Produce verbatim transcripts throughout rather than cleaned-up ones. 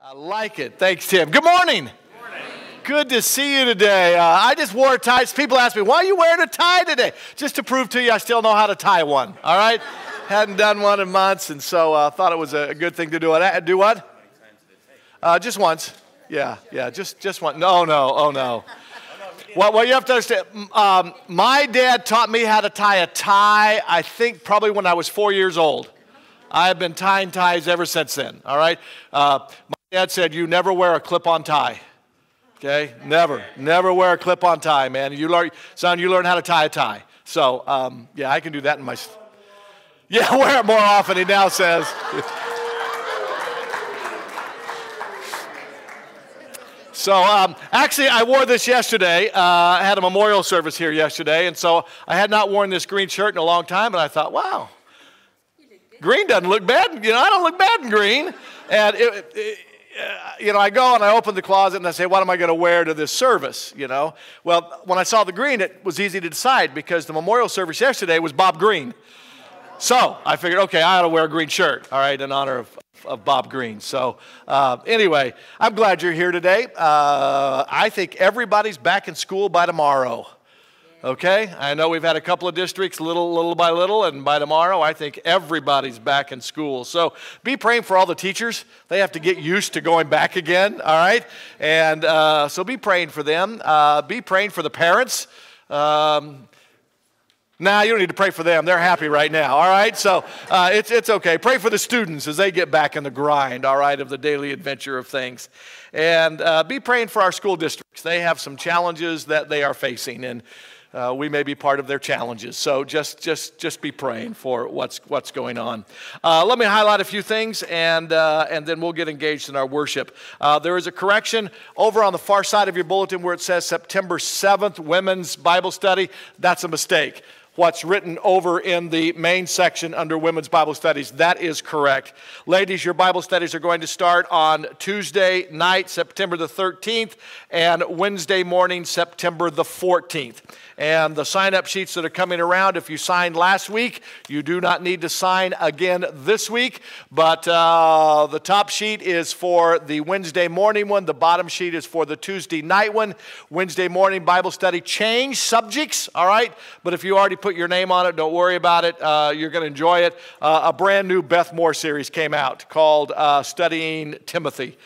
I like it. Thanks, Tim. Good morning. Good morning. Good to see you today. Uh, I just wore a tie. People ask me, why are you wearing a tie today? Just to prove to you I still know how to tie one, all right? Hadn't done one in months, and so I uh, thought it was a good thing to do. It. Do what? Uh, just once. Yeah, yeah, just, just one. No, no, oh, no. Well, well, you have to understand, um, my dad taught me how to tie a tie, I think probably when I was four years old. I have been tying ties ever since then, all right? Uh, my dad said, you never wear a clip-on tie, okay? Never, never wear a clip-on tie, man. You learn, son, you learn how to tie a tie. So, um, yeah, I can do that in my, yeah, wear it more often, he now says. So, um, actually, I wore this yesterday. Uh, I had a memorial service here yesterday, and so I had not worn this green shirt in a long time, and I thought, wow, green doesn't look bad. You know, I don't look bad in green. And, it, it, uh, you know, I go and I open the closet and I say, what am I going to wear to this service, you know? Well, when I saw the green, it was easy to decide because the memorial service yesterday was Bob Green. So I figured, okay, I ought to wear a green shirt, all right, in honor of, of Bob Green. So uh, anyway, I'm glad you're here today. Uh, I think everybody's back in school by tomorrow. Okay, I know we've had a couple of districts little, little by little, and by tomorrow, I think everybody's back in school. So be praying for all the teachers. They have to get used to going back again, all right? And uh, so be praying for them. Uh, be praying for the parents. Um, Nah, you don't need to pray for them. They're happy right now, all right? So uh, it's, it's okay. Pray for the students as they get back in the grind, all right, of the daily adventure of things. And uh, be praying for our school districts. They have some challenges that they are facing, and uh, we may be part of their challenges. So just just, just be praying for what's, what's going on. Uh, let me highlight a few things, and, uh, and then we'll get engaged in our worship. Uh, there is a correction over on the far side of your bulletin where it says September seventh, Women's Bible Study. That's a mistake. What's written over in the main section under Women's Bible Studies, that is correct. Ladies, your Bible studies are going to start on Tuesday night, September the thirteenth, and Wednesday morning, September the fourteenth. And the sign-up sheets that are coming around, if you signed last week, you do not need to sign again this week. But uh, the top sheet is for the Wednesday morning one. The bottom sheet is for the Tuesday night one. Wednesday morning Bible study, change subjects, all right? But if you already put your name on it, don't worry about it. Uh, you're going to enjoy it. Uh, a brand new Beth Moore series came out called uh, Studying Timothy.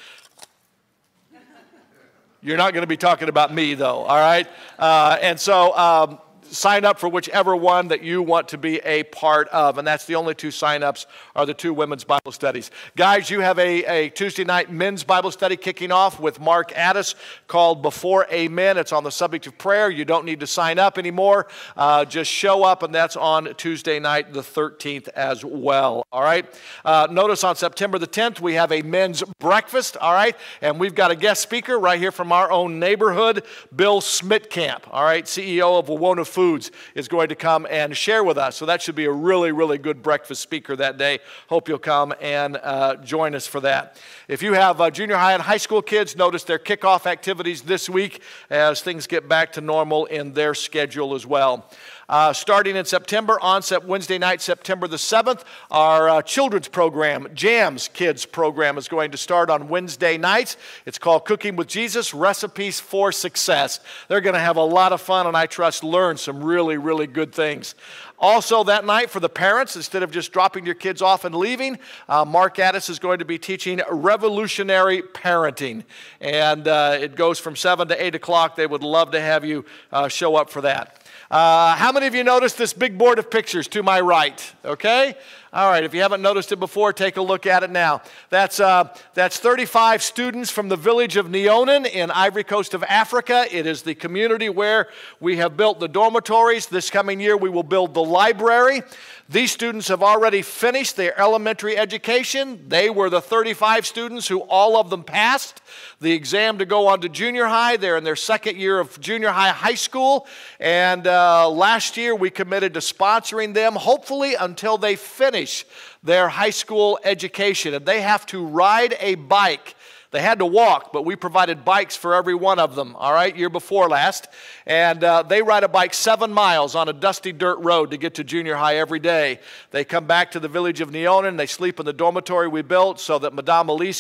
You're not going to be talking about me, though, all right? Uh, and so um, sign up for whichever one that you want to be a part of, and that's the only two sign-ups are the two women's Bible studies. Guys, you have a, a Tuesday night men's Bible study kicking off with Mark Addis called Before Amen. It's on the subject of prayer. You don't need to sign up anymore. Uh, just show up, and that's on Tuesday night the thirteenth as well, all right? Uh, notice on September the tenth, we have a men's breakfast, all right? And we've got a guest speaker right here from our own neighborhood, Bill Smitkamp, all right? C E O of Wawona Foods is going to come and share with us. So that should be a really, really good breakfast speaker that day. Hope you'll come and uh, join us for that. If you have uh, junior high and high school kids, notice their kickoff activities this week as things get back to normal in their schedule as well. Uh, starting in September, on Wednesday night, September the seventh, our uh, children's program, JAMS Kids program, is going to start on Wednesday nights. It's called Cooking with Jesus, Recipes for Success. They're going to have a lot of fun, and I trust learn some really, really good things. Also that night for the parents, instead of just dropping your kids off and leaving, uh, Mark Addis is going to be teaching revolutionary parenting. And uh, it goes from seven to eight o'clock. They would love to have you uh, show up for that. Uh, how many of you noticed this big board of pictures to my right? Okay? All right, if you haven't noticed it before, take a look at it now. That's, uh, that's thirty-five students from the village of Neonen in Ivory Coast of Africa. It is the community where we have built the dormitories. This coming year, we will build the library. These students have already finished their elementary education. They were the thirty-five students who all of them passed the exam to go on to junior high. They're in their second year of junior high high school. And uh, last year, we committed to sponsoring them, hopefully until they finish their high school education. And they have to ride a bike They had to walk, but we provided bikes for every one of them, all right, year before last. And uh, they ride a bike seven miles on a dusty dirt road to get to junior high every day. They come back to the village of Neonen. They sleep in the dormitory we built so that Madame Elise can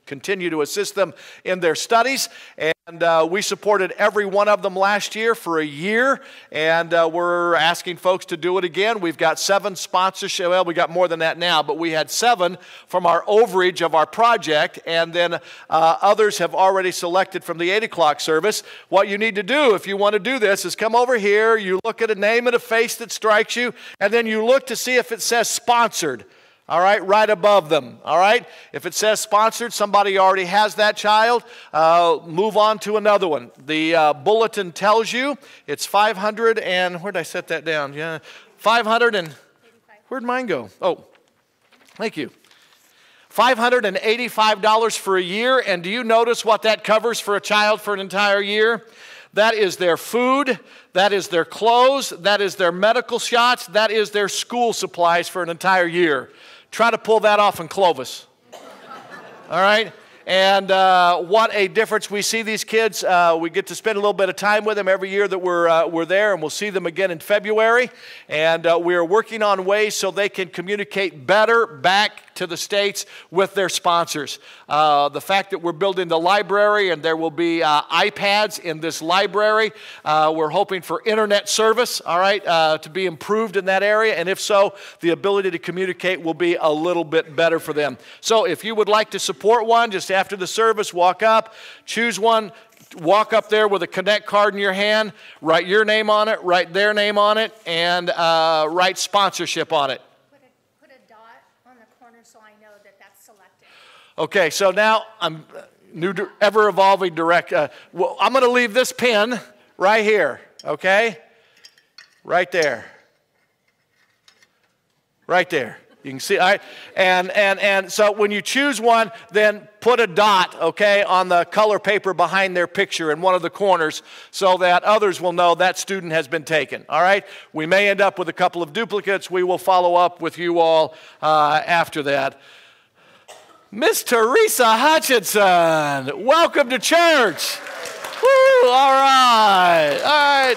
continue to assist them in their studies. And uh, we supported every one of them last year for a year, and uh, we're asking folks to do it again. We've got seven sponsorships. Well, we got more than that now, but we had seven from our overage of our project, and then uh, others have already selected from the eight o'clock service. What you need to do if you want to do this is come over here, you look at a name and a face that strikes you, and then you look to see if it says sponsored. All right, right above them, all right? If it says sponsored, somebody already has that child, uh, move on to another one. The uh, bulletin tells you it's five hundred and, where'd I set that down? Yeah, five hundred and, where'd mine go? Oh, thank you. five hundred eighty-five dollars for a year, and do you notice what that covers for a child for an entire year? That is their food, that is their clothes, that is their medical shots, that is their school supplies for an entire year. Try to pull that off in Clovis. All right? And uh, what a difference. We see these kids. Uh, we get to spend a little bit of time with them every year that we're, uh, we're there, and we'll see them again in February. And uh, we are working on ways so they can communicate better back to the States with their sponsors. Uh, the fact that we're building the library and there will be uh, iPads in this library. Uh, we're hoping for internet service, all right, uh, to be improved in that area. And if so, the ability to communicate will be a little bit better for them. So if you would like to support one, just after the service, walk up, choose one, walk up there with a Connect card in your hand, write your name on it, write their name on it, and uh, write sponsorship on it. Put a, put a dot on the corner so I know that that's selected. Okay, so now I'm new, ever-evolving direct. Uh, well, I'm going to leave this pin right here, okay? Right there. Right there. You can see, all right? And, and, and so when you choose one, then put a dot, okay, on the color paper behind their picture in one of the corners so that others will know that student has been taken, all right? We may end up with a couple of duplicates. We will follow up with you all uh, after that. Miss Teresa Hutchinson, welcome to church. Woo, all right, all right.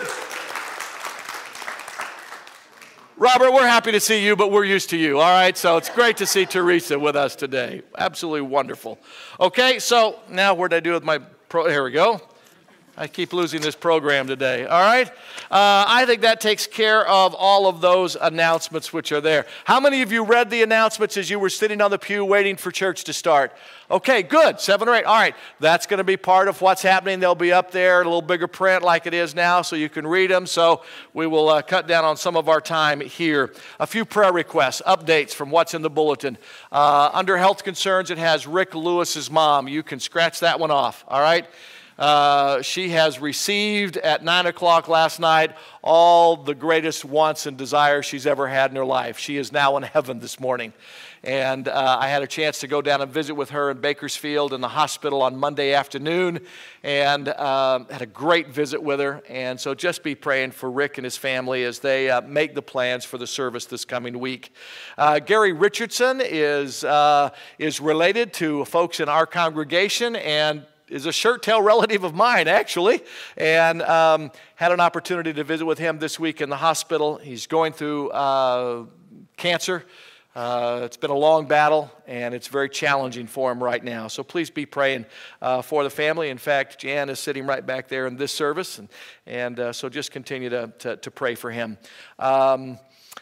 Robert, we're happy to see you, but we're used to you, all right? So it's great to see Teresa with us today. Absolutely wonderful. Okay, so now what did I do with my pro? Here we go. I keep losing this program today, all right? Uh, I think that takes care of all of those announcements which are there. How many of you read the announcements as you were sitting on the pew waiting for church to start? Okay, good, seven or eight. All right, that's going to be part of what's happening. They'll be up there in a little bigger print like it is now so you can read them. So we will uh, cut down on some of our time here. A few prayer requests, updates from what's in the bulletin. Uh, under health concerns, it has Rick Lewis's mom. You can scratch that one off, all right? Uh, she has received at nine o'clock last night all the greatest wants and desires she's ever had in her life. She is now in heaven this morning. And uh, I had a chance to go down and visit with her in Bakersfield in the hospital on Monday afternoon, and um, had a great visit with her. And so just be praying for Rick and his family as they uh, make the plans for the service this coming week. Uh, Gary Richardson is, uh, is related to folks in our congregation and is a shirt-tail relative of mine, actually, and um, had an opportunity to visit with him this week in the hospital. He's going through uh, cancer. Uh, it's been a long battle, and it's very challenging for him right now. So please be praying uh, for the family. In fact, Jan is sitting right back there in this service, and, and uh, so just continue to, to, to pray for him. Um,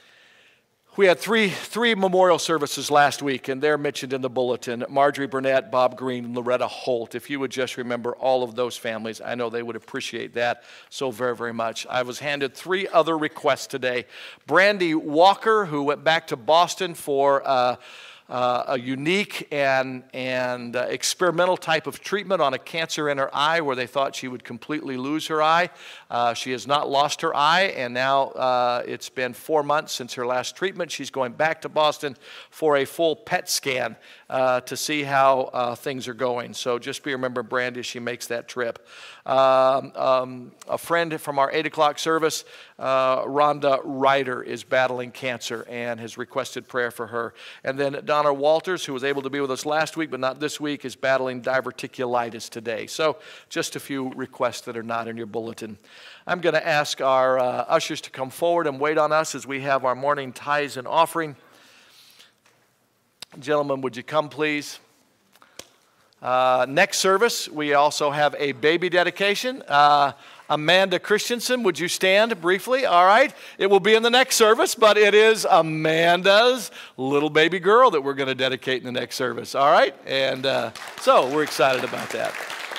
We had three, three memorial services last week, and they're mentioned in the bulletin. Marjorie Burnett, Bob Green, and Loretta Holt. If you would just remember all of those families, I know they would appreciate that so very, very much. I was handed three other requests today. Brandy Walker, who went back to Boston for uh, uh, a unique and, and uh, experimental type of treatment on a cancer in her eye where they thought she would completely lose her eye. Uh, she has not lost her eye, and now uh, it's been four months since her last treatment. She's going back to Boston for a full P E T scan uh, to see how uh, things are going. So just be remembering Brandy as she makes that trip. Um, um, a friend from our eight o'clock service, uh, Rhonda Ryder, is battling cancer and has requested prayer for her. And then Donna Walters, who was able to be with us last week but not this week, is battling diverticulitis today. So just a few requests that are not in your bulletin. I'm going to ask our uh, ushers to come forward and wait on us as we have our morning tithes and offering. Gentlemen, would you come, please? Uh, next service, we also have a baby dedication. Uh, Amanda Christensen, would you stand briefly? All right. It will be in the next service, but it is Amanda's little baby girl that we're going to dedicate in the next service. All right. And uh, so we're excited about that.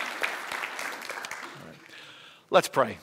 All right. Let's pray.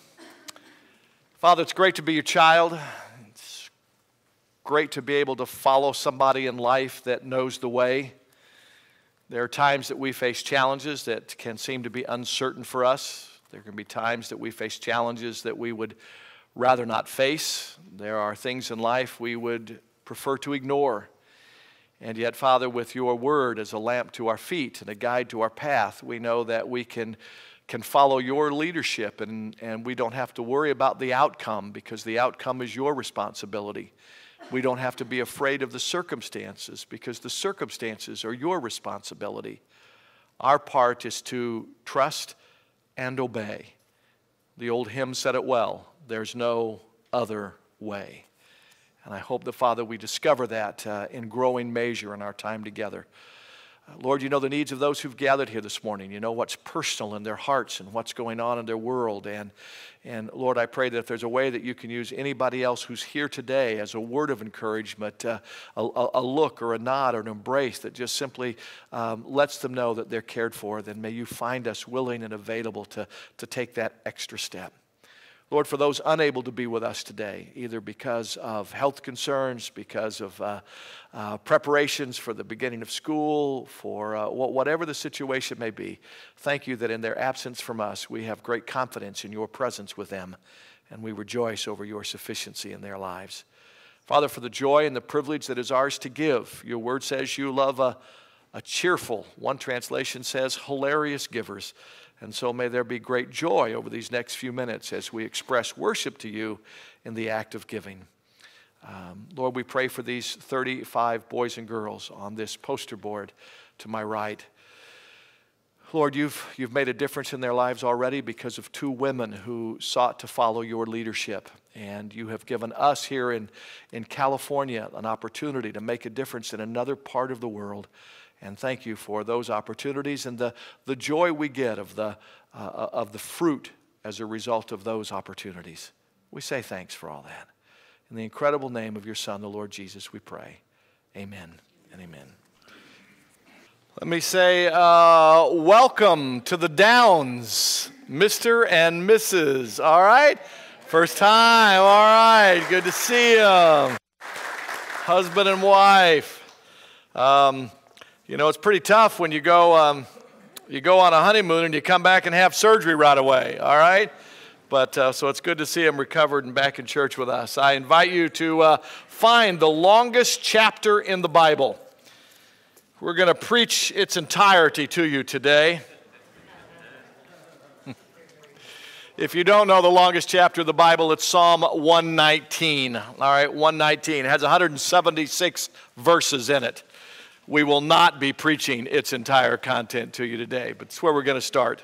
Father, it's great to be your child. It's great to be able to follow somebody in life that knows the way. There are times that we face challenges that can seem to be uncertain for us. There can be times that we face challenges that we would rather not face. There are things in life we would prefer to ignore. And yet, Father, with your word as a lamp to our feet and a guide to our path, we know that we can, can follow your leadership, and, and we don't have to worry about the outcome, because the outcome is your responsibility. We don't have to be afraid of the circumstances, because the circumstances are your responsibility. Our part is to trust and obey. The old hymn said it well, there's no other way. And I hope that, Father, we discover that uh, in growing measure in our time together. Uh, Lord, you know the needs of those who've gathered here this morning. You know what's personal in their hearts and what's going on in their world. And, and Lord, I pray that if there's a way that you can use anybody else who's here today as a word of encouragement, uh, a, a look or a nod or an embrace that just simply um, lets them know that they're cared for, then may you find us willing and available to, to take that extra step. Lord, for those unable to be with us today, either because of health concerns, because of uh, uh, preparations for the beginning of school, for uh, whatever the situation may be, thank you that in their absence from us, we have great confidence in your presence with them, and we rejoice over your sufficiency in their lives. Father, for the joy and the privilege that is ours to give, your word says you love a, a cheerful, one translation says hilarious givers. And so may there be great joy over these next few minutes as we express worship to you in the act of giving. Um, Lord, we pray for these thirty-five boys and girls on this poster board to my right. Lord, you've, you've made a difference in their lives already because of two women who sought to follow your leadership. And you have given us here in, in California an opportunity to make a difference in another part of the world. And thank you for those opportunities and the, the joy we get of the, uh, of the fruit as a result of those opportunities. We say thanks for all that. In the incredible name of your Son, the Lord Jesus, we pray. Amen and amen. Let me say uh, welcome to the Downs, Mister and Missus All right? First time, all right. Good to see you. Husband and wife. Um, You know, it's pretty tough when you go um, you go on a honeymoon and you come back and have surgery right away, all right? But uh, so it's good to see him recovered and back in church with us. I invite you to uh, find the longest chapter in the Bible. We're going to preach its entirety to you today. If you don't know the longest chapter of the Bible, it's Psalm one nineteen, all right, one nineteen. It has one hundred seventy-six verses in it. We will not be preaching its entire content to you today, but it's where we're going to start.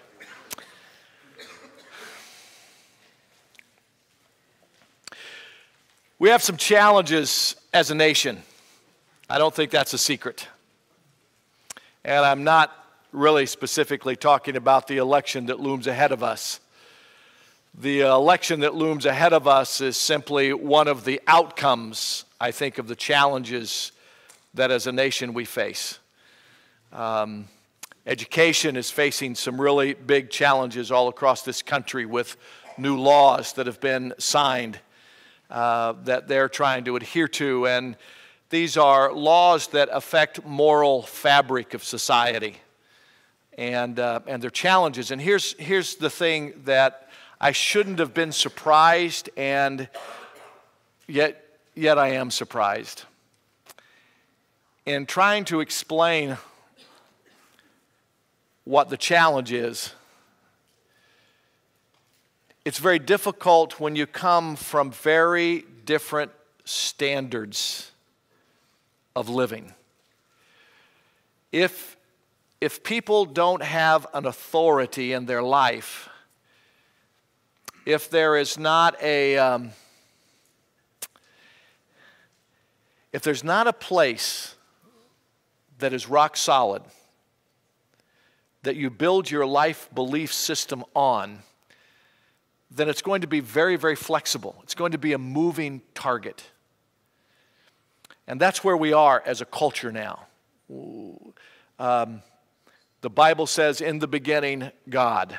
We have some challenges as a nation. I don't think that's a secret. And I'm not really specifically talking about the election that looms ahead of us. The election that looms ahead of us is simply one of the outcomes, I think, of the challenges that as a nation we face. Um, education is facing some really big challenges all across this country with new laws that have been signed uh, that they're trying to adhere to. And these are laws that affect moral fabric of society. And, uh, and they're challenges. And here's, here's the thing that I shouldn't have been surprised, and yet, yet I am surprised. In trying to explain what the challenge is, it's very difficult when you come from very different standards of living. If, if people don't have an authority in their life, if there is not a, um, if there's not a place that is rock solid, that you build your life belief system on, then it's going to be very, very flexible. It's going to be a moving target. And that's where we are as a culture now. Um, the Bible says, in the beginning, God.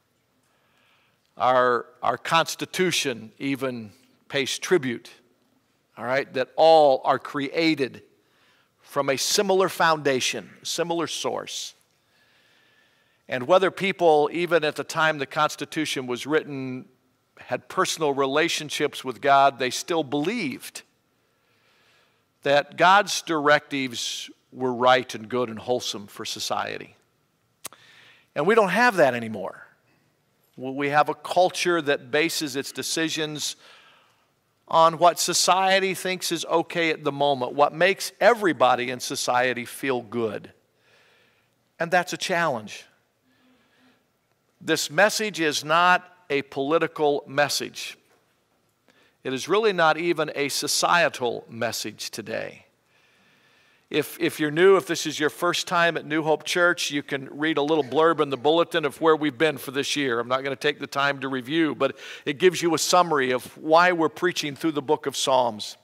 Our, our Constitution even pays tribute, all right, that all are created from a similar foundation, similar source. And whether people, even at the time the Constitution was written, had personal relationships with God, they still believed that God's directives were right and good and wholesome for society. And we don't have that anymore. We have a culture that bases its decisions on what society thinks is okay at the moment, what makes everybody in society feel good. And that's a challenge. This message is not a political message. It is really not even a societal message today. If, if you're new, if this is your first time at New Hope Church, you can read a little blurb in the bulletin of where we've been for this year. I'm not going to take the time to review, but it gives you a summary of why we're preaching through the book of Psalms.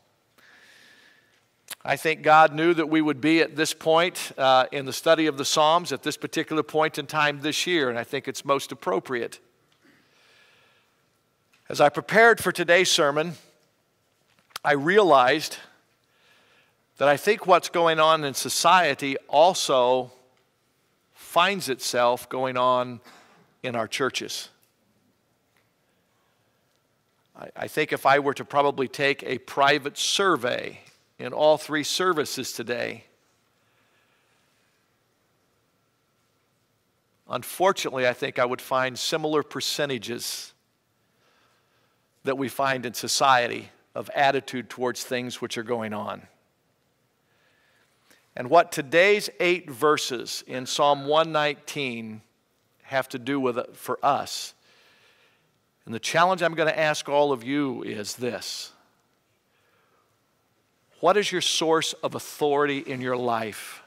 I think God knew that we would be at this point uh, in the study of the Psalms at this particular point in time this year, and I think it's most appropriate. As I prepared for today's sermon, I realized that I think what's going on in society also finds itself going on in our churches. I, I think if I were to probably take a private survey in all three services today, unfortunately, I think I would find similar percentages that we find in society of attitude towards things which are going on. And what today's eight verses in Psalm one nineteen have to do with it for us, and the challenge I'm going to ask all of you is this: what is your source of authority in your life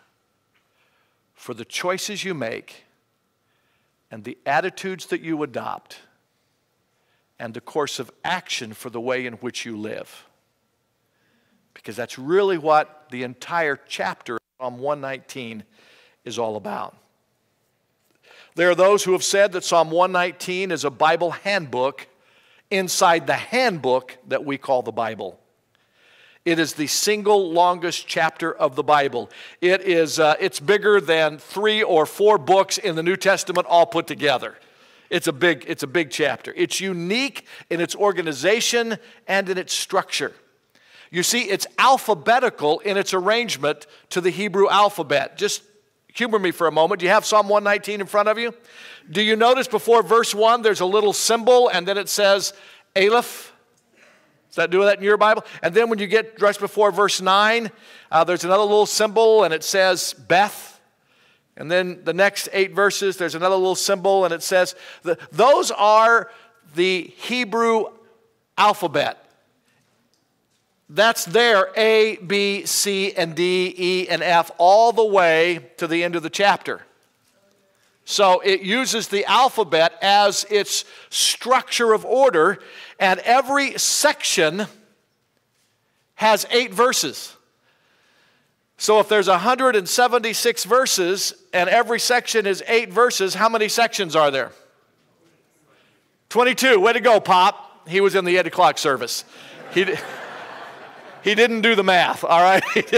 for the choices you make and the attitudes that you adopt and the course of action for the way in which you live? Because that's really what the entire chapter of Psalm one nineteen is all about. There are those who have said that Psalm one nineteen is a Bible handbook inside the handbook that we call the Bible. It is the single longest chapter of the Bible. It is, uh, it's bigger than three or four books in the New Testament all put together. It's a big, it's a big chapter. It's unique in its organization and in its structure. You see, it's alphabetical in its arrangement to the Hebrew alphabet. Just humor me for a moment. Do you have Psalm one nineteen in front of you? Do you notice before verse one there's a little symbol and then it says Aleph? Does that do that in your Bible? And then when you get just before verse nine, uh, there's another little symbol and it says Beth. And then the next eight verses, there's another little symbol and it says, the, those are the Hebrew alphabet. That's there, A, B, C, and D, E, and F, all the way to the end of the chapter. So it uses the alphabet as its structure of order, and every section has eight verses. So if there's one hundred seventy-six verses, and every section is eight verses, how many sections are there? twenty-two. Way to go, Pop. He was in the eight o'clock service. He did. He didn't do the math, all right?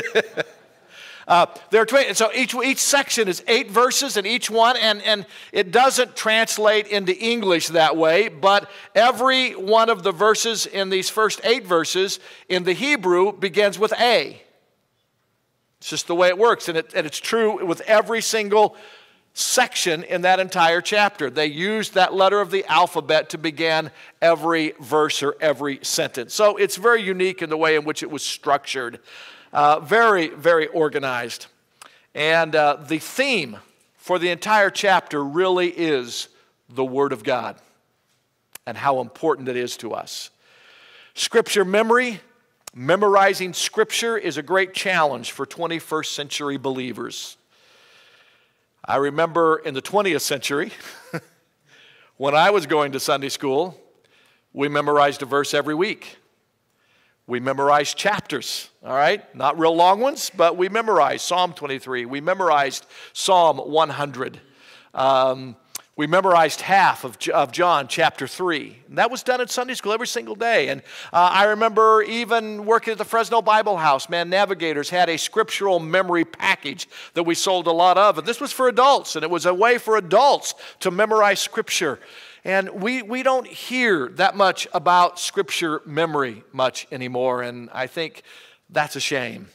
uh, there are twenty, so each, each section is eight verses in each one, and, and it doesn't translate into English that way, but every one of the verses in these first eight verses in the Hebrew begins with A. It's just the way it works, and, it, and it's true with every single section in that entire chapter. They used that letter of the alphabet to begin every verse or every sentence. So it's very unique in the way in which it was structured. Uh, very, very organized. And uh, the theme for the entire chapter really is the Word of God and how important it is to us. Scripture memory, memorizing Scripture is a great challenge for twenty-first century believers. I remember in the twentieth century, when I was going to Sunday school, we memorized a verse every week. We memorized chapters, all right? Not real long ones, but we memorized Psalm twenty-three. We memorized Psalm one hundred. Um, we memorized half of, of John chapter three. And that was done at Sunday school every single day. And uh, I remember even working at the Fresno Bible House, man, Navigators had a scriptural memory package that we sold a lot of. And this was for adults, and it was a way for adults to memorize Scripture. And we, we don't hear that much about Scripture memory much anymore, and I think that's a shame.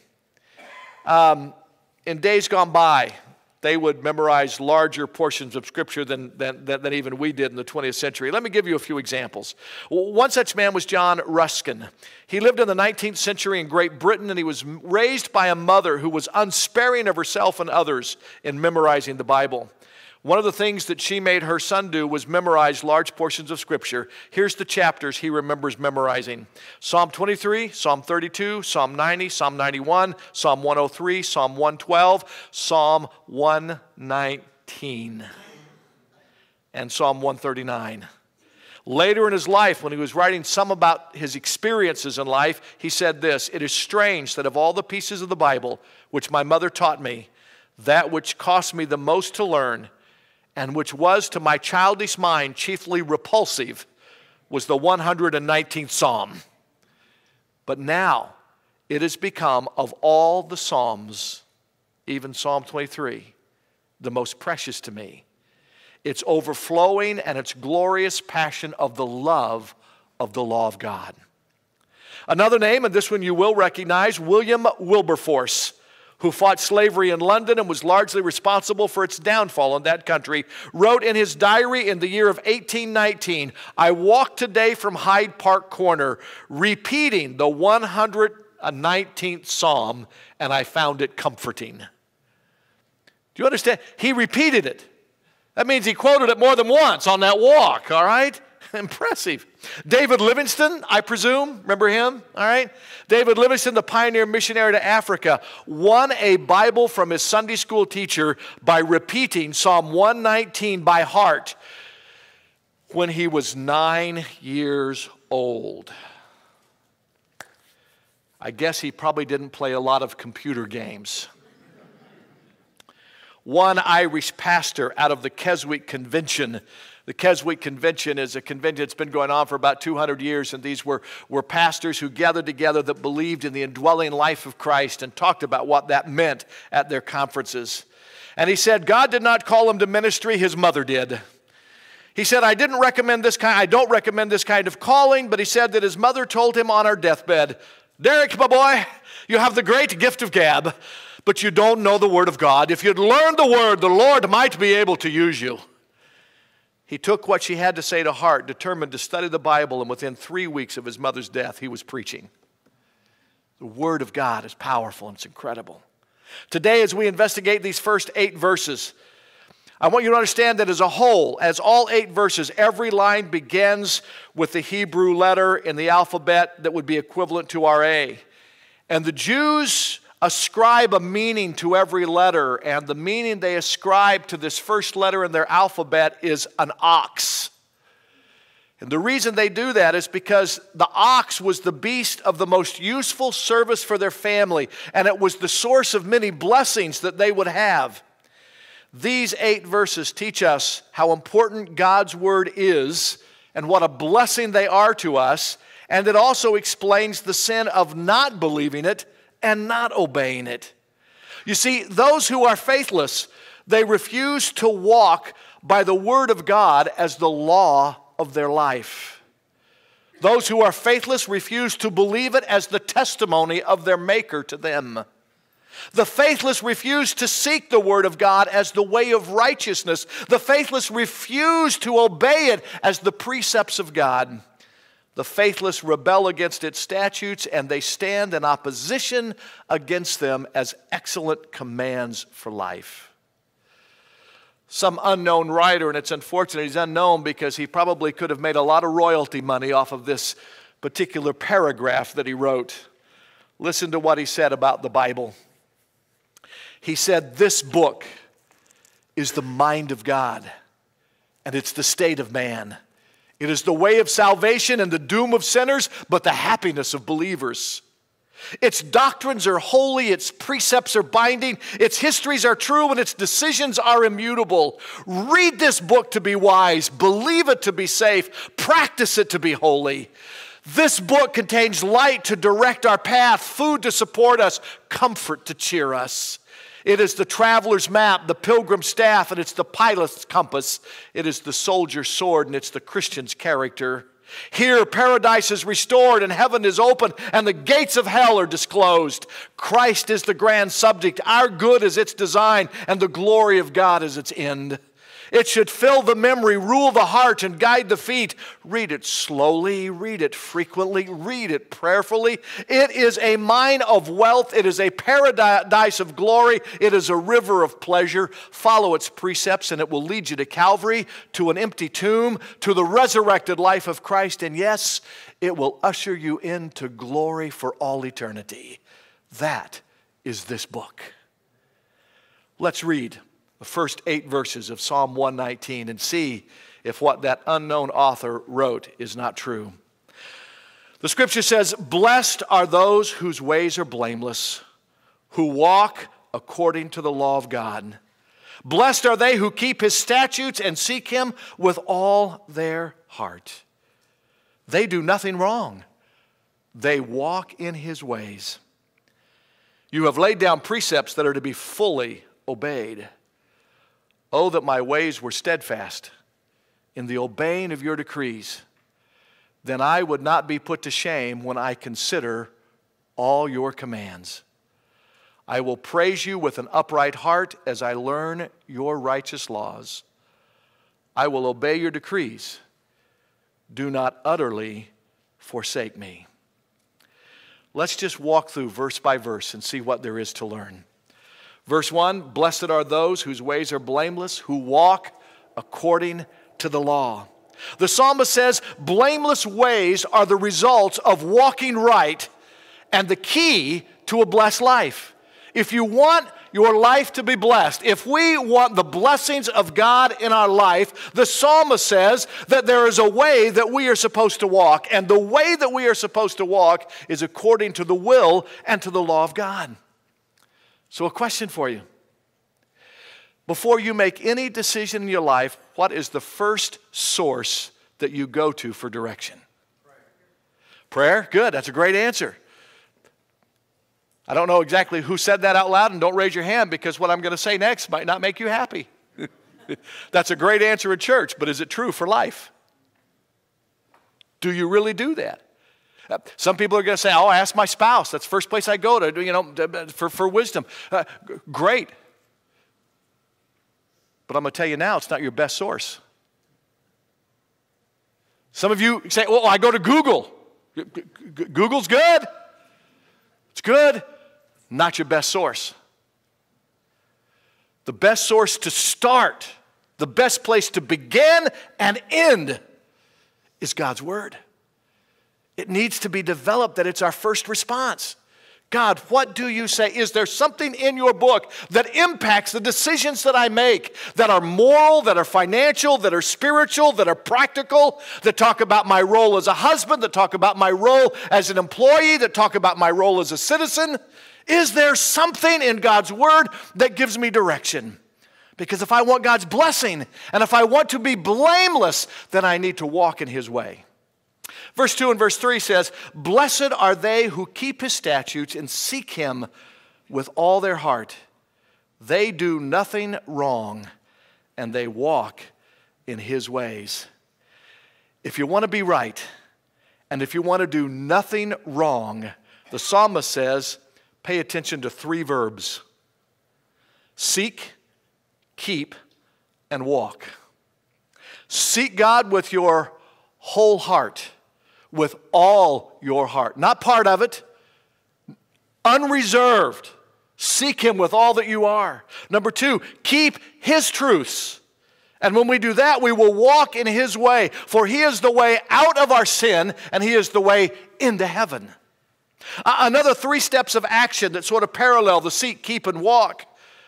Um, in days gone by, they would memorize larger portions of Scripture than, than, than even we did in the twentieth century. Let me give you a few examples. One such man was John Ruskin. He lived in the nineteenth century in Great Britain, and he was raised by a mother who was unsparing of herself and others in memorizing the Bible. One of the things that she made her son do was memorize large portions of Scripture. Here's the chapters he remembers memorizing. Psalm twenty-three, Psalm thirty-two, Psalm ninety, Psalm ninety-one, Psalm one oh three, Psalm one twelve, Psalm one nineteen, and Psalm one thirty-nine. Later in his life, when he was writing some about his experiences in life, he said this: "It is strange that of all the pieces of the Bible which my mother taught me, that which cost me the most to learn, and which was to my childish mind chiefly repulsive, was the one hundred nineteenth Psalm. But now it has become, of all the Psalms, even Psalm twenty-three, the most precious to me. Its overflowing and its glorious passion of the love of the law of God." Another name, and this one you will recognize, William Wilberforce, who fought slavery in London and was largely responsible for its downfall in that country, wrote in his diary in the year of eighteen nineteen, "I walked today from Hyde Park Corner, repeating the one hundred nineteenth Psalm, and I found it comforting." Do you understand? He repeated it. That means he quoted it more than once on that walk, all right? Impressive. David Livingstone, I presume, remember him? All right. David Livingstone, the pioneer missionary to Africa, won a Bible from his Sunday school teacher by repeating Psalm one nineteen by heart when he was nine years old. I guess he probably didn't play a lot of computer games. One Irish pastor out of the Keswick Convention. The Keswick Convention is a convention that's been going on for about two hundred years, and these were, were pastors who gathered together that believed in the indwelling life of Christ and talked about what that meant at their conferences. And he said God did not call him to ministry, his mother did. He said, I didn't recommend this kind, I don't recommend this kind of calling, but he said that his mother told him on her deathbed, "Derek, my boy, you have the great gift of gab, but you don't know the Word of God. If you'd learned the Word, the Lord might be able to use you." He took what she had to say to heart, determined to study the Bible, and within three weeks of his mother's death, he was preaching. The Word of God is powerful and it's incredible. Today, as we investigate these first eight verses, I want you to understand that as a whole, as all eight verses, every line begins with the Hebrew letter in the alphabet that would be equivalent to our A. And the Jews ascribe a meaning to every letter, and the meaning they ascribe to this first letter in their alphabet is an ox. And the reason they do that is because the ox was the beast of the most useful service for their family, and it was the source of many blessings that they would have. These eight verses teach us how important God's Word is and what a blessing they are to us, and it also explains the sin of not believing it and not obeying it. You see, those who are faithless, they refuse to walk by the Word of God as the law of their life. Those who are faithless refuse to believe it as the testimony of their Maker to them. The faithless refuse to seek the Word of God as the way of righteousness. The faithless refuse to obey it as the precepts of God. The faithless rebel against its statutes, and they stand in opposition against them as excellent commands for life. Some unknown writer, and it's unfortunate he's unknown because he probably could have made a lot of royalty money off of this particular paragraph that he wrote. Listen to what he said about the Bible. He said, "This book is the mind of God, and it's the state of man. It is the way of salvation and the doom of sinners, but the happiness of believers. Its doctrines are holy, its precepts are binding, its histories are true, and its decisions are immutable. Read this book to be wise, believe it to be safe, practice it to be holy. This book contains light to direct our path, food to support us, comfort to cheer us. It is the traveler's map, the pilgrim's staff, and it's the pilot's compass. It is the soldier's sword, and it's the Christian's character. Here, paradise is restored, and heaven is open, and the gates of hell are disclosed. Christ is the grand subject. Our good is its design, and the glory of God is its end. It should fill the memory, rule the heart, and guide the feet. Read it slowly, read it frequently, read it prayerfully. It is a mine of wealth. It is a paradise of glory. It is a river of pleasure. Follow its precepts, and it will lead you to Calvary, to an empty tomb, to the resurrected life of Christ. And yes, it will usher you into glory for all eternity. That is this book. Let's read the first eight verses of Psalm one nineteen and see if what that unknown author wrote is not true. The scripture says, "Blessed are those whose ways are blameless, who walk according to the law of God. Blessed are they who keep his statutes and seek him with all their heart. They do nothing wrong. They walk in his ways. You have laid down precepts that are to be fully obeyed. Oh, that my ways were steadfast in the obeying of your decrees. Then I would not be put to shame when I consider all your commands. I will praise you with an upright heart as I learn your righteous laws. I will obey your decrees. Do not utterly forsake me." Let's just walk through verse by verse and see what there is to learn. Verse one, "Blessed are those whose ways are blameless, who walk according to the law." The psalmist says blameless ways are the results of walking right and the key to a blessed life. If you want your life to be blessed, if we want the blessings of God in our life, the psalmist says that there is a way that we are supposed to walk, and the way that we are supposed to walk is according to the will and to the law of God. So a question for you. Before you make any decision in your life, what is the first source that you go to for direction? Prayer? Good, that's a great answer. I don't know exactly who said that out loud, and don't raise your hand because what I'm going to say next might not make you happy. That's a great answer in church, but is it true for life? Do you really do that? Some people are going to say, "Oh, ask my spouse. That's the first place I go to, you know, for, for wisdom." Uh, great. But I'm going to tell you now, it's not your best source. Some of you say, "Well, I go to Google." Google's good. It's good. Not your best source. The best source to start, the best place to begin and end is God's Word. It needs to be developed that it's our first response. God, what do you say? Is there something in your book that impacts the decisions that I make, that are moral, that are financial, that are spiritual, that are practical, that talk about my role as a husband, that talk about my role as an employee, that talk about my role as a citizen? Is there something in God's Word that gives me direction? Because if I want God's blessing, and if I want to be blameless, then I need to walk in His way. Verse two and verse three says, "Blessed are they who keep His statutes and seek Him with all their heart. They do nothing wrong, and they walk in His ways." If you want to be right, and if you want to do nothing wrong, the psalmist says, pay attention to three verbs: seek, keep, and walk. Seek God with your whole heart, with all your heart. Not part of it, unreserved. Seek Him with all that you are. Number two, keep His truths. And when we do that, we will walk in His way, for He is the way out of our sin, and He is the way into heaven. Uh, another three steps of action that sort of parallel the seek, keep, and walk.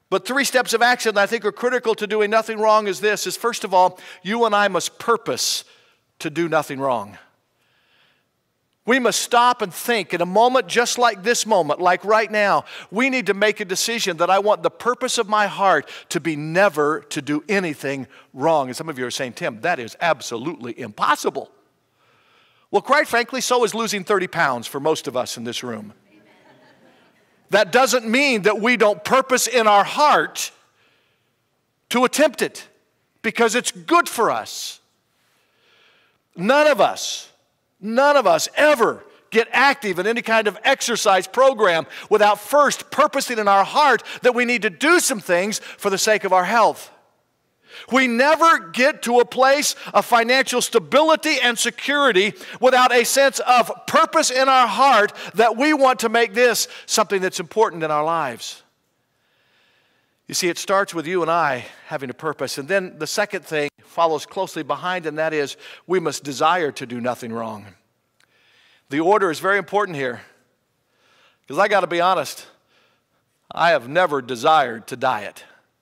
But three steps of action that I think are critical to doing nothing wrong is this, is first of all, you and I must purpose to do nothing wrong. We must stop and think in a moment just like this moment, like right now. We need to make a decision that I want the purpose of my heart to be never to do anything wrong. And some of you are saying, Tim, that is absolutely impossible. Well, quite frankly, so is losing thirty pounds for most of us in this room. That doesn't mean that we don't purpose in our heart to attempt it, because it's good for us. None of us, none of us ever get active in any kind of exercise program without first purposing in our heart that we need to do some things for the sake of our health. We never get to a place of financial stability and security without a sense of purpose in our heart that we want to make this something that's important in our lives. You see, it starts with you and I having a purpose. And then the second thing follows closely behind, and that is we must desire to do nothing wrong. The order is very important here, because I got to be honest, I have never desired to diet.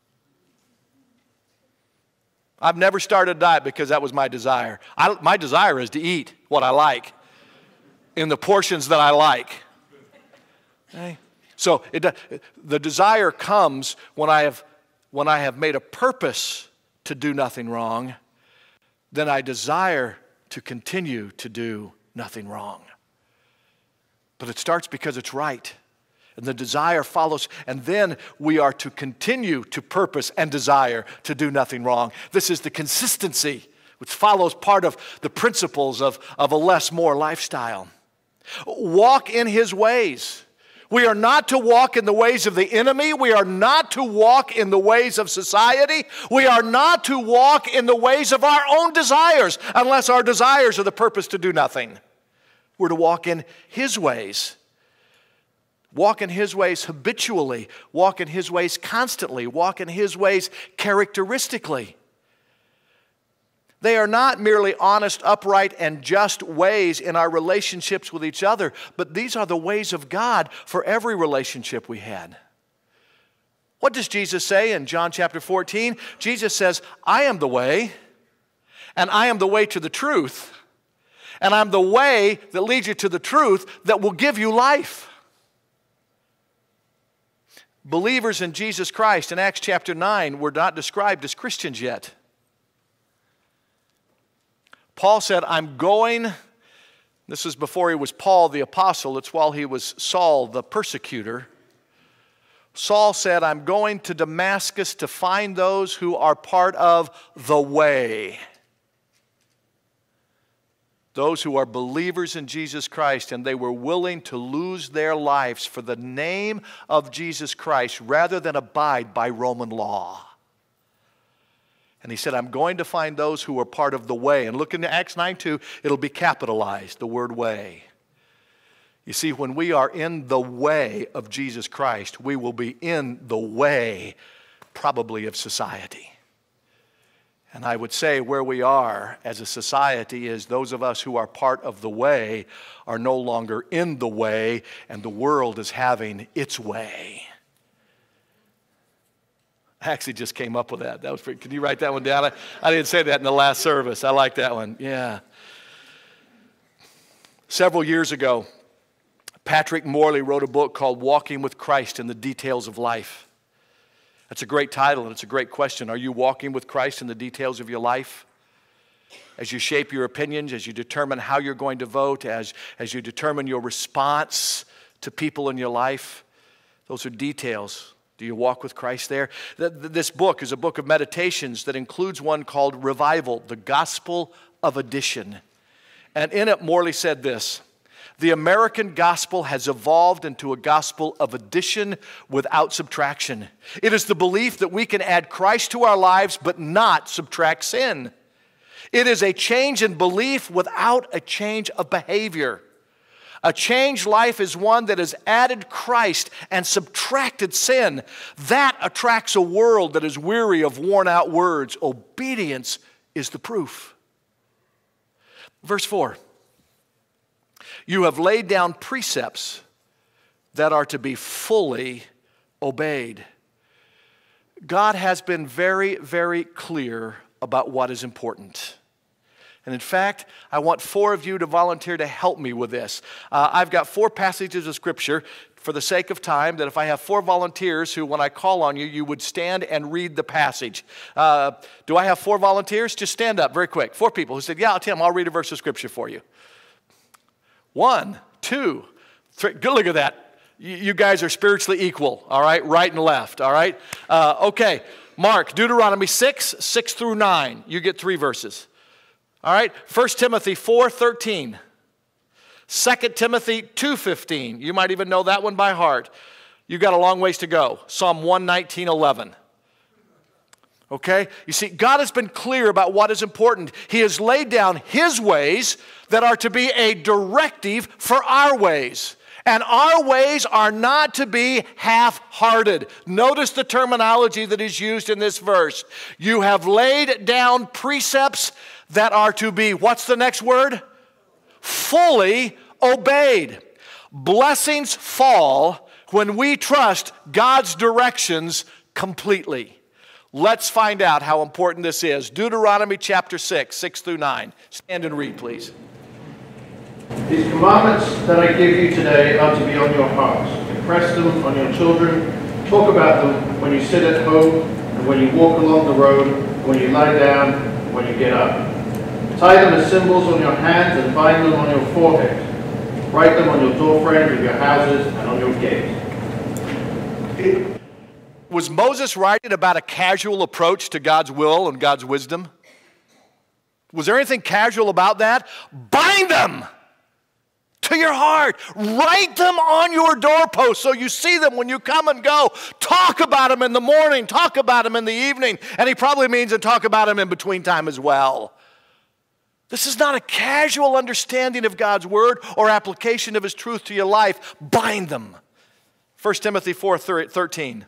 I've never started a diet because that was my desire. I, my desire is to eat what I like in the portions that I like. Okay? So it, the desire comes when I have when I have made a purpose to do nothing wrong. Then I desire to continue to do nothing wrong. But it starts because it's right. And the desire follows, and then we are to continue to purpose and desire to do nothing wrong. This is the consistency which follows part of the principles of, of a less, more lifestyle. Walk in His ways. We are not to walk in the ways of the enemy. We are not to walk in the ways of society. We are not to walk in the ways of our own desires, unless our desires are the purpose to do nothing. We're to walk in His ways. Walk in His ways habitually. Walk in His ways constantly. Walk in His ways characteristically. They are not merely honest, upright, and just ways in our relationships with each other, but these are the ways of God for every relationship we had. What does Jesus say in John chapter fourteen? Jesus says, I am the way, and I am the way to the truth, and I'm the way that leads you to the truth that will give you life. Believers in Jesus Christ in Acts chapter nine were not described as Christians yet. Paul said, I'm going, this is before he was Paul the apostle, it's while he was Saul the persecutor. Saul said, I'm going to Damascus to find those who are part of the way. Those who are believers in Jesus Christ, and they were willing to lose their lives for the name of Jesus Christ rather than abide by Roman law. And he said, I'm going to find those who are part of the way. And look in Acts nine two, it'll be capitalized, the word way. You see, when we are in the way of Jesus Christ, we will be in the way, probably, of society. And I would say where we are as a society is those of us who are part of the way are no longer in the way, and the world is having its way. I actually just came up with that. That was pretty, can you write that one down? I, I didn't say that in the last service. I like that one. Yeah. Several years ago, Patrick Morley wrote a book called Walking with Christ in the Details of Life. That's a great title, and it's a great question. Are you walking with Christ in the details of your life? As you shape your opinions, as you determine how you're going to vote, as, as you determine your response to people in your life, those are details. Do you walk with Christ there? This book is a book of meditations that includes one called Revival, the Gospel of Addition. And in it, Morley said this: the American gospel has evolved into a gospel of addition without subtraction. It is the belief that we can add Christ to our lives but not subtract sin. It is a change in belief without a change of behavior. A changed life is one that has added Christ and subtracted sin. That attracts a world that is weary of worn-out words. Obedience is the proof. Verse four. You have laid down precepts that are to be fully obeyed. God has been very, very clear about what is important. And in fact, I want four of you to volunteer to help me with this. Uh, I've got four passages of Scripture for the sake of time, that if I have four volunteers who, when I call on you, you would stand and read the passage. Uh, do I have four volunteers? Just stand up very quick. Four people who said, yeah, Tim, I'll read a verse of Scripture for you. One, two, three. Good, look at that. You, you guys are spiritually equal, all right? Right and left, all right? Uh, okay, Mark, Deuteronomy six, six through nine. You get three verses. All right, First Timothy four, thirteen. Second Timothy two fifteen. You might even know that one by heart. You've got a long ways to go. Psalm one nineteen, eleven. Okay? You see, God has been clear about what is important. He has laid down His ways that are to be a directive for our ways. And our ways are not to be half-hearted. Notice the terminology that is used in this verse. You have laid down precepts that are to be, what's the next word? Fully obeyed. Blessings fall when we trust God's directions completely. Let's find out how important this is. Deuteronomy chapter six, six through nine. Stand and read, please. These commandments that I give you today are to be on your hearts. Impress them on your children. Talk about them when you sit at home and when you walk along the road, when you lie down, when you get up. Tie them as symbols on your hands and bind them on your forehead. Write them on your doorframes of your houses and on your gates. Was Moses writing about a casual approach to God's will and God's wisdom? Was there anything casual about that? Bind them to your heart. Write them on your doorpost so you see them when you come and go. Talk about them in the morning. Talk about them in the evening. And he probably means to talk about them in between time as well. This is not a casual understanding of God's word or application of His truth to your life. Bind them. First Timothy four, thirteen.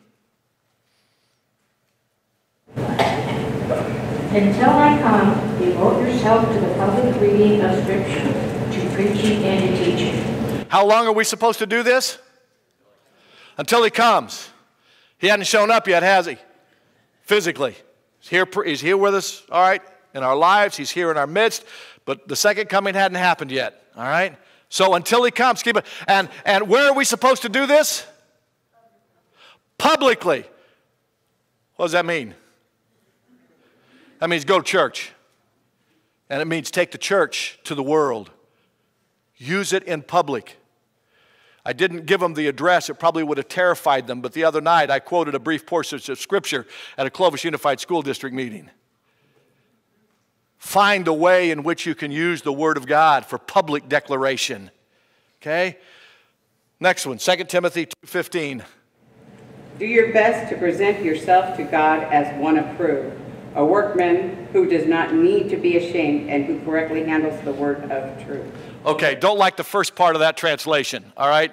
Until I come, devote yourself to the public reading of Scripture, to preaching and to teaching. How long are we supposed to do this? Until He comes. He hasn't shown up yet, has He? Physically. He's here, he's here with us, all right, in our lives. He's here in our midst. But the second coming hadn't happened yet, all right? So until He comes, keep it. And, and where are we supposed to do this? Publicly. What does that mean? That means go to church. And it means take the church to the world. Use it in public. I didn't give them the address. It probably would have terrified them. But the other night, I quoted a brief portion of Scripture at a Clovis Unified School District meeting. Find a way in which you can use the Word of God for public declaration. Okay? Next one, Second Timothy two fifteen. Do your best to present yourself to God as one approved, a workman who does not need to be ashamed and who correctly handles the word of truth. Okay, don't like the first part of that translation, all right?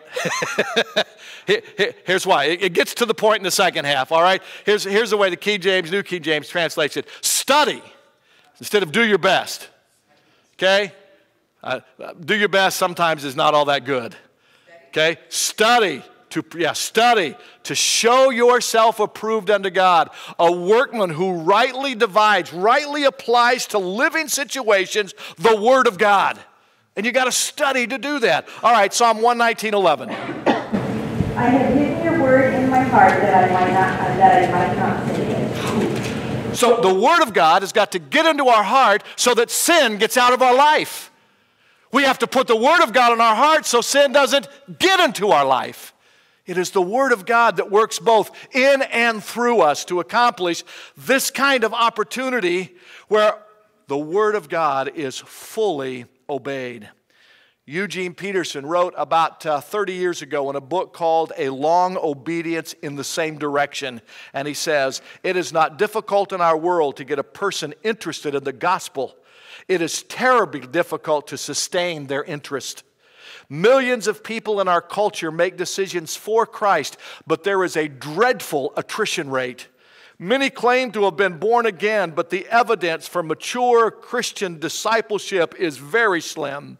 Here's why. It gets to the point in the second half, all right? Here's, here's the way the King James, New King James translates it. Study instead of do your best, okay? Uh, do your best sometimes is not all that good, okay? Study. To, yeah, study to show yourself approved unto God, a workman who rightly divides, rightly applies to living situations the Word of God. And you got to study to do that. All right, Psalm one nineteen, eleven. I have hidden your word in my heart that I might not, uh, that I might not sin. So the Word of God has got to get into our heart so that sin gets out of our life. We have to put the Word of God in our heart so sin doesn't get into our life. It is the Word of God that works both in and through us to accomplish this kind of opportunity where the Word of God is fully obeyed. Eugene Peterson wrote about uh, thirty years ago in a book called A Long Obedience in the Same Direction. And he says, it is not difficult in our world to get a person interested in the gospel. It is terribly difficult to sustain their interest. Millions of people in our culture make decisions for Christ, but there is a dreadful attrition rate. Many claim to have been born again, but the evidence for mature Christian discipleship is very slim.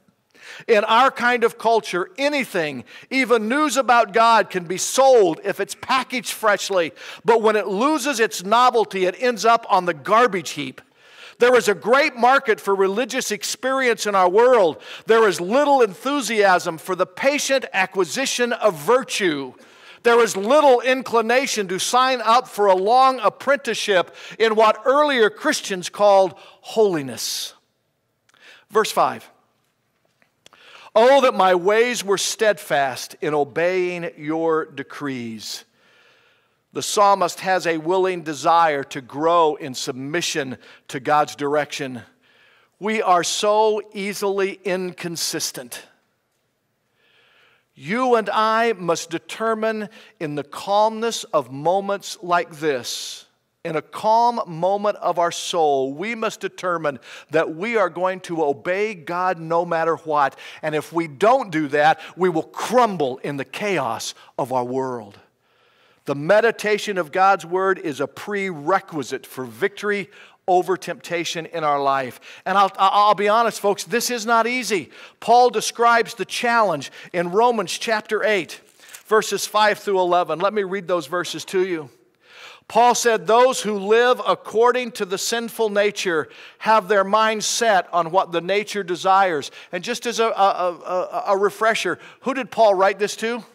In our kind of culture, anything, even news about God, can be sold if it's packaged freshly. But when it loses its novelty, it ends up on the garbage heap. There is a great market for religious experience in our world. There is little enthusiasm for the patient acquisition of virtue. There is little inclination to sign up for a long apprenticeship in what earlier Christians called holiness. Verse five. Oh, that my ways were steadfast in obeying your decrees. The psalmist has a willing desire to grow in submission to God's direction. We are so easily inconsistent. You and I must determine in the calmness of moments like this, in a calm moment of our soul, we must determine that we are going to obey God no matter what. And if we don't do that, we will crumble in the chaos of our world. The meditation of God's Word is a prerequisite for victory over temptation in our life. And I'll, I'll be honest, folks, this is not easy. Paul describes the challenge in Romans chapter eight, verses five through eleven. Let me read those verses to you. Paul said, those who live according to the sinful nature have their mind set on what the nature desires. And just as a, a, a, a refresher, who did Paul write this to?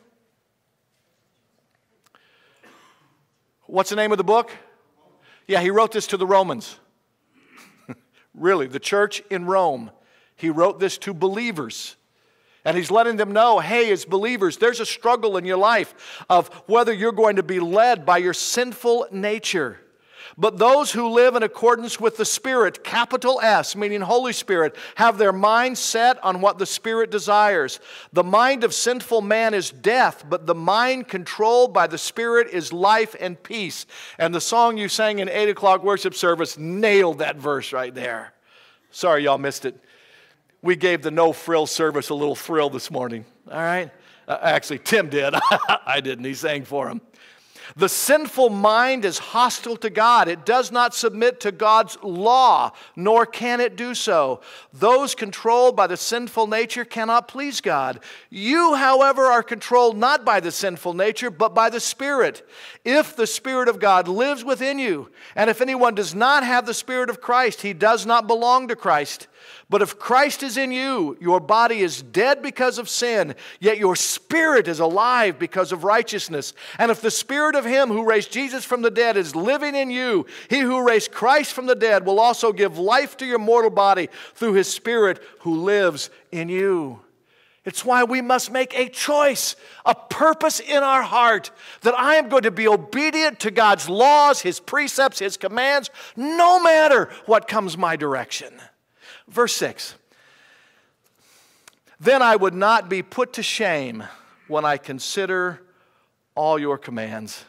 What's the name of the book? Yeah, he wrote this to the Romans. Really, the church in Rome. He wrote this to believers. And he's letting them know, hey, as believers, there's a struggle in your life of whether you're going to be led by your sinful nature. But those who live in accordance with the Spirit, capital S, meaning Holy Spirit, have their mind set on what the Spirit desires. The mind of sinful man is death, but the mind controlled by the Spirit is life and peace. And the song you sang in eight o'clock worship service nailed that verse right there. Sorry y'all missed it. We gave the no-frill service a little thrill this morning, all right? Uh, actually, Tim did. I didn't. He sang for him. The sinful mind is hostile to God. It does not submit to God's law, nor can it do so. Those controlled by the sinful nature cannot please God. You, however, are controlled not by the sinful nature, but by the Spirit. If the Spirit of God lives within you, and if anyone does not have the Spirit of Christ, he does not belong to Christ. But if Christ is in you, your body is dead because of sin, yet your spirit is alive because of righteousness. And if the Spirit of Him who raised Jesus from the dead is living in you, He who raised Christ from the dead will also give life to your mortal body through His Spirit who lives in you. It's why we must make a choice, a purpose in our heart that I am going to be obedient to God's laws, His precepts, His commands, no matter what comes my direction. Verse six, then I would not be put to shame when I consider all your commands.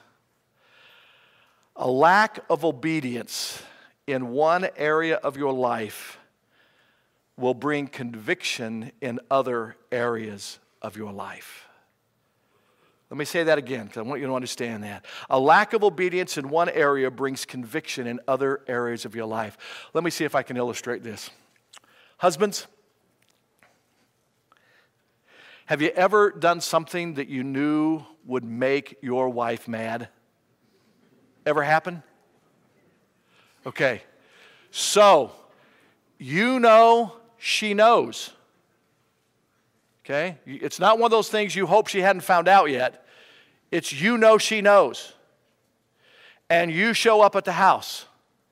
A lack of obedience in one area of your life will bring conviction in other areas of your life. Let me say that again, because I want you to understand that. A lack of obedience in one area brings conviction in other areas of your life. Let me see if I can illustrate this. Husbands, have you ever done something that you knew would make your wife mad? Ever happen? Okay, so you know she knows. Okay, it's not one of those things you hope she hadn't found out yet. It's you know she knows. And you show up at the house.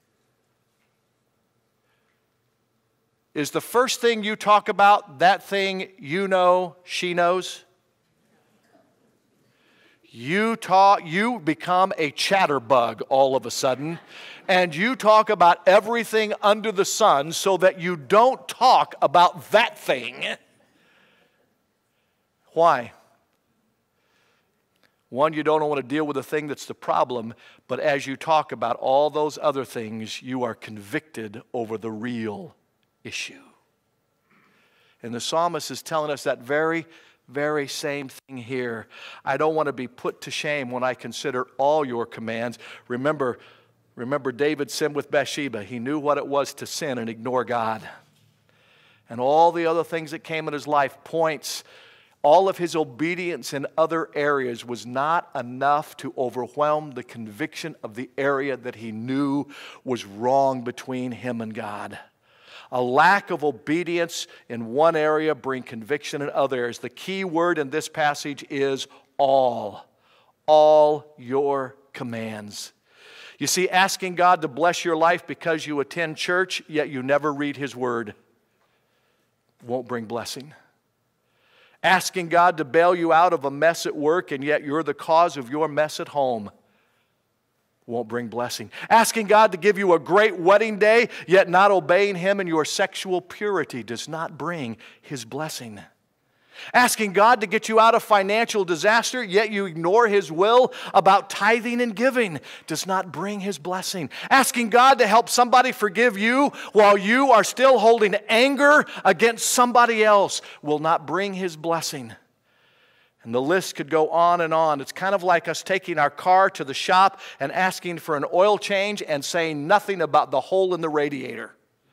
Is the first thing you talk about that thing you know she knows? You talk, you become a chatterbug all of a sudden, and you talk about everything under the sun so that you don't talk about that thing. Why? One, you don't want to deal with the thing that's the problem, but as you talk about all those other things, you are convicted over the real issue. And the psalmist is telling us that very, very same thing here. I don't want to be put to shame when I consider all your commands. Remember, remember David sinned with Bathsheba. He knew what it was to sin and ignore God. and all the other things that came in his life points, all of his obedience in other areas was not enough to overwhelm the conviction of the area that he knew was wrong between him and God. A lack of obedience in one area brings conviction in other areas. The key word in this passage is all. All your commands. You see, asking God to bless your life because you attend church, yet you never read His Word, won't bring blessing. Asking God to bail you out of a mess at work, and yet you're the cause of your mess at home, won't bring blessing. Asking God to give you a great wedding day, yet not obeying Him in your sexual purity does not bring His blessing. Asking God to get you out of financial disaster, yet you ignore His will about tithing and giving, does not bring His blessing. Asking God to help somebody forgive you while you are still holding anger against somebody else will not bring His blessing. And the list could go on and on. It's kind of like us taking our car to the shop and asking for an oil change and saying nothing about the hole in the radiator.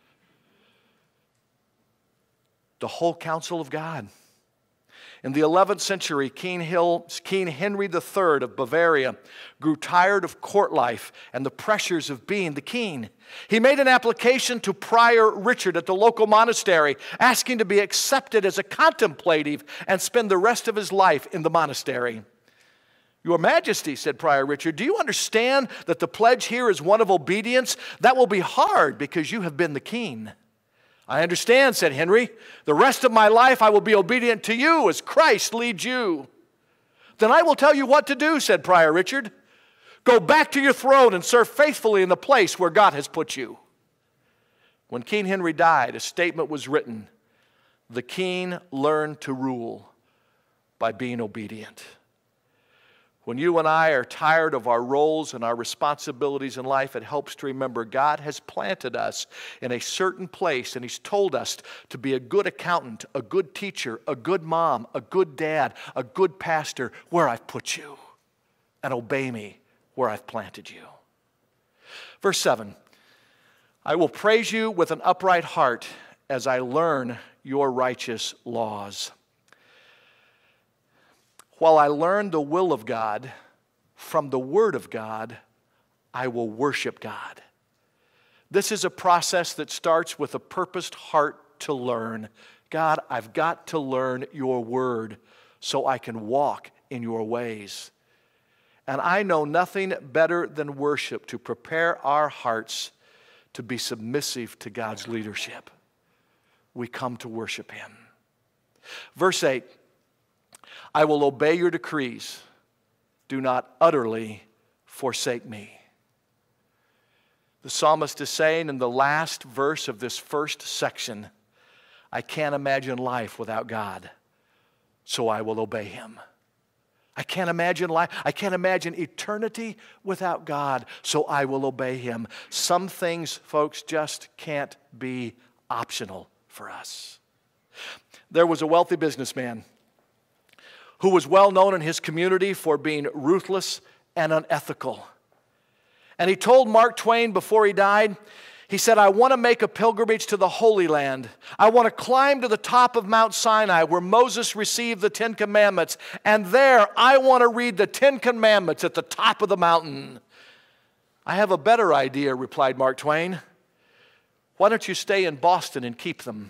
The whole counsel of God. In the eleventh century, King, Hill, King Henry the Third of Bavaria grew tired of court life and the pressures of being the king. He made an application to Prior Richard at the local monastery, asking to be accepted as a contemplative and spend the rest of his life in the monastery. "Your Majesty," said Prior Richard, "do you understand that the pledge here is one of obedience? That will be hard because you have been the king." "I understand," said Henry. "The rest of my life I will be obedient to you as Christ leads you." "Then I will tell you what to do," said Prior Richard. "Go back to your throne and serve faithfully in the place where God has put you." When King Henry died, a statement was written, "The king learned to rule by being obedient." When you and I are tired of our roles and our responsibilities in life, it helps to remember God has planted us in a certain place, and He's told us to be a good accountant, a good teacher, a good mom, a good dad, a good pastor where I've put you, and obey me where I've planted you. Verse seven, "I will praise you with an upright heart as I learn your righteous laws." While I learn the will of God from the Word of God, I will worship God. This is a process that starts with a purposed heart to learn. God, I've got to learn your Word so I can walk in your ways. And I know nothing better than worship to prepare our hearts to be submissive to God's leadership. We come to worship Him. Verse eight, "I will obey your decrees. Do not utterly forsake me." The psalmist is saying in the last verse of this first section, I can't imagine life without God, so I will obey Him. I can't imagine life. I can't imagine eternity without God, so I will obey Him. Some things, folks, just can't be optional for us. There was a wealthy businessman who was well known in his community for being ruthless and unethical. And he told Mark Twain before he died, he said, "I want to make a pilgrimage to the Holy Land. I want to climb to the top of Mount Sinai where Moses received the Ten Commandments. And there I want to read the Ten Commandments at the top of the mountain." "I have a better idea," replied Mark Twain. "Why don't you stay in Boston and keep them?"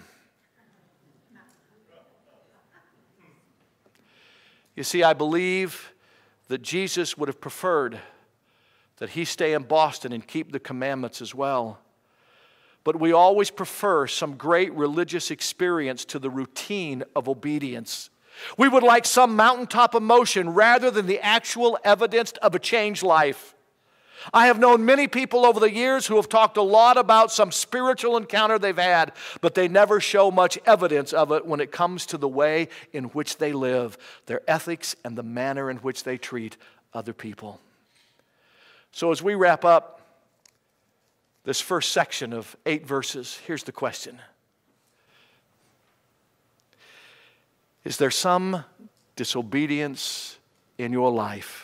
You see, I believe that Jesus would have preferred that He stay in Boston and keep the commandments as well. But we always prefer some great religious experience to the routine of obedience. We would like some mountaintop emotion rather than the actual evidence of a changed life. I have known many people over the years who have talked a lot about some spiritual encounter they've had, but they never show much evidence of it when it comes to the way in which they live, their ethics, and the manner in which they treat other people. So as we wrap up this first section of eight verses, here's the question. Is there some disobedience in your life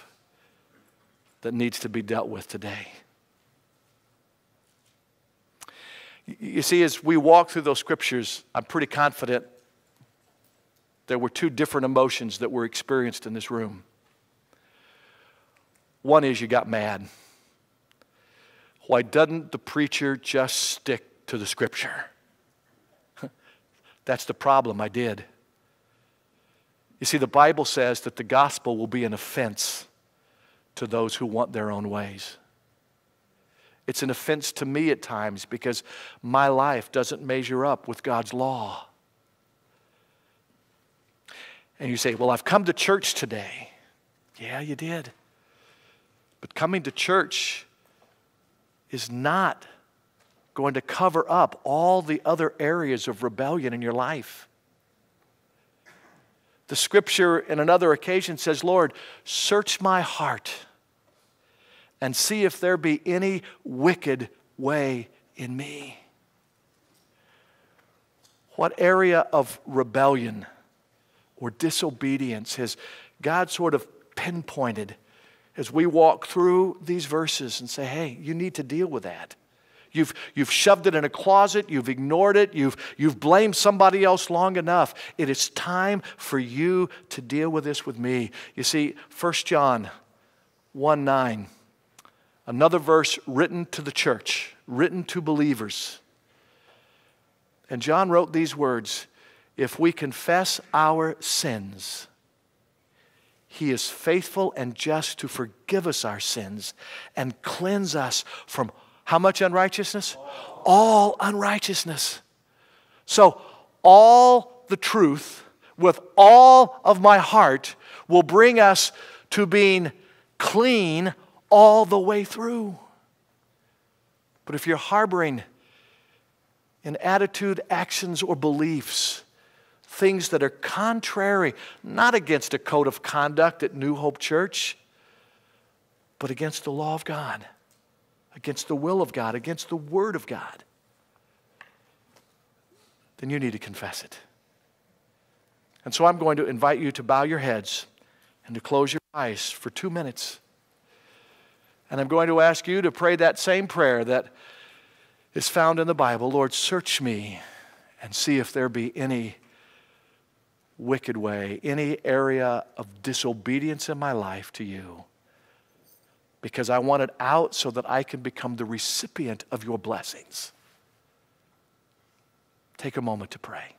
that needs to be dealt with today? You see, as we walk through those scriptures, I'm pretty confident there were two different emotions that were experienced in this room. One is you got mad. Why doesn't the preacher just stick to the scripture? That's the problem. I did. You see, the Bible says that the gospel will be an offense to those who want their own ways. It's an offense to me at times because my life doesn't measure up with God's law. And you say, well, I've come to church today. Yeah, you did. But coming to church is not going to cover up all the other areas of rebellion in your life. The scripture in another occasion says, Lord, search my heart and see if there be any wicked way in me. What area of rebellion or disobedience has God sort of pinpointed as we walk through these verses and say, hey, you need to deal with that. You've, you've shoved it in a closet. You've ignored it. You've, you've blamed somebody else long enough. It is time for you to deal with this with me. You see, First John one nine, another verse written to the church, written to believers. And John wrote these words, if we confess our sins, He is faithful and just to forgive us our sins and cleanse us from how much unrighteousness? All unrighteousness. So all the truth with all of my heart will bring us to being clean all the way through. But if you're harboring in attitude, actions, or beliefs, things that are contrary, not against a code of conduct at New Hope Church, but against the law of God, against the will of God, against the Word of God, then you need to confess it. And so I'm going to invite you to bow your heads and to close your eyes for two minutes. And I'm going to ask you to pray that same prayer that is found in the Bible. Lord, search me and see if there be any wicked way, any area of disobedience in my life to you. Because I want it out so that I can become the recipient of your blessings. Take a moment to pray.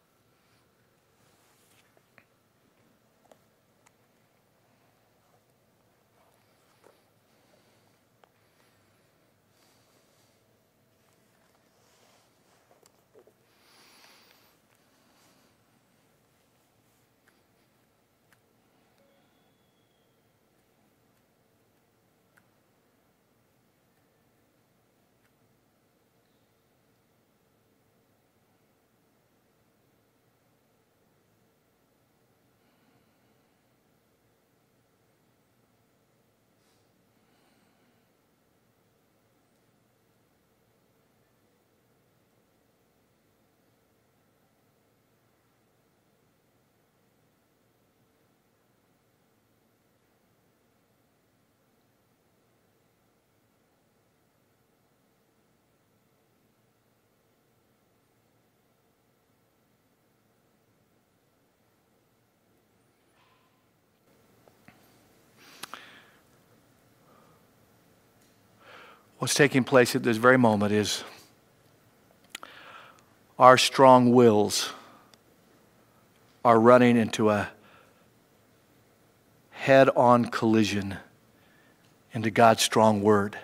What's taking place at this very moment is our strong wills are running into a head-on collision into God's strong word.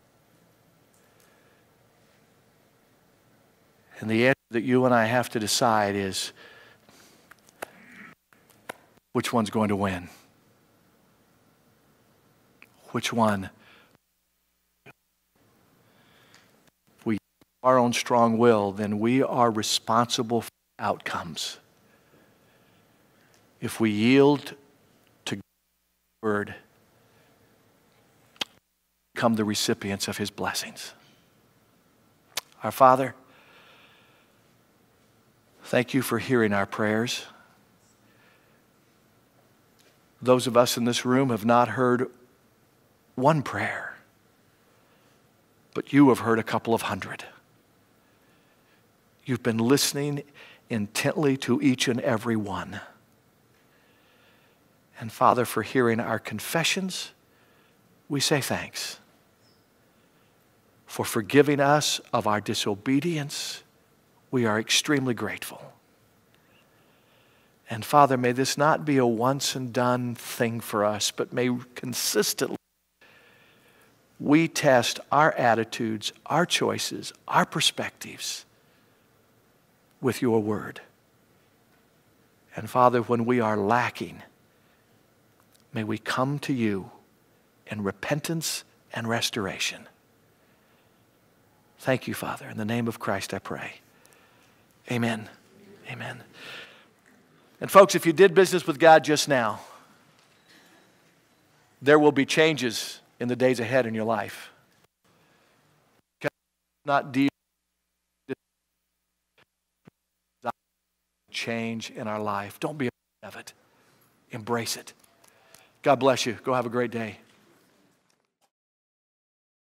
And the answer that you and I have to decide is which one's going to win? Which one? Our own strong will, then we are responsible for outcomes. If we yield to God's word, become the recipients of His blessings. Our Father, thank you for hearing our prayers. Those of us in this room have not heard one prayer, but you have heard a couple of hundred. You've been listening intently to each and every one. And Father, for hearing our confessions, we say thanks. For forgiving us of our disobedience, we are extremely grateful. And Father, may this not be a once and done thing for us, but may consistently we test our attitudes, our choices, our perspectives with your word. And Father, when we are lacking, may we come to you in repentance and restoration. Thank you, Father. In the name of Christ I pray. Amen. Amen. And folks, if you did business with God just now, there will be changes in the days ahead in your life. Not deal change in our life. Don't be afraid of it. Embrace it. God bless you. Go have a great day.